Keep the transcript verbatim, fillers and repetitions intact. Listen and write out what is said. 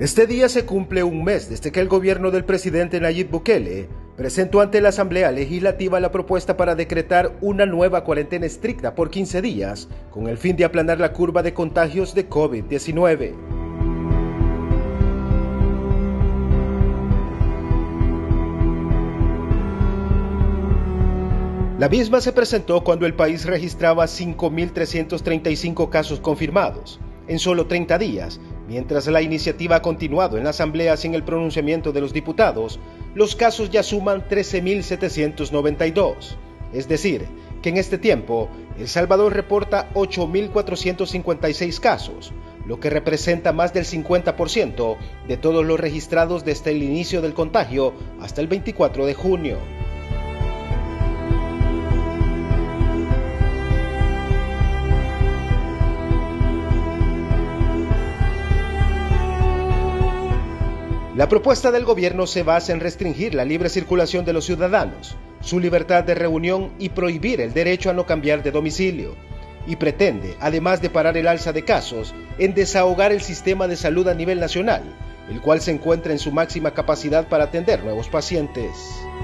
Este día se cumple un mes desde que el gobierno del presidente Nayib Bukele presentó ante la Asamblea Legislativa la propuesta para decretar una nueva cuarentena estricta por quince días, con el fin de aplanar la curva de contagios de COVID diecinueve. La misma se presentó cuando el país registraba cinco mil trescientos treinta y cinco casos confirmados en solo treinta días, mientras la iniciativa ha continuado en la Asamblea sin el pronunciamiento de los diputados. Los casos ya suman trece mil setecientos noventa y dos, es decir, que en este tiempo El Salvador reporta ocho mil cuatrocientos cincuenta y seis casos, lo que representa más del cincuenta por ciento de todos los registrados desde el inicio del contagio hasta el veinticuatro de junio. La propuesta del gobierno se basa en restringir la libre circulación de los ciudadanos, su libertad de reunión y prohibir el derecho a no cambiar de domicilio, y pretende, además de parar el alza de casos, en desahogar el sistema de salud a nivel nacional, el cual se encuentra en su máxima capacidad para atender nuevos pacientes.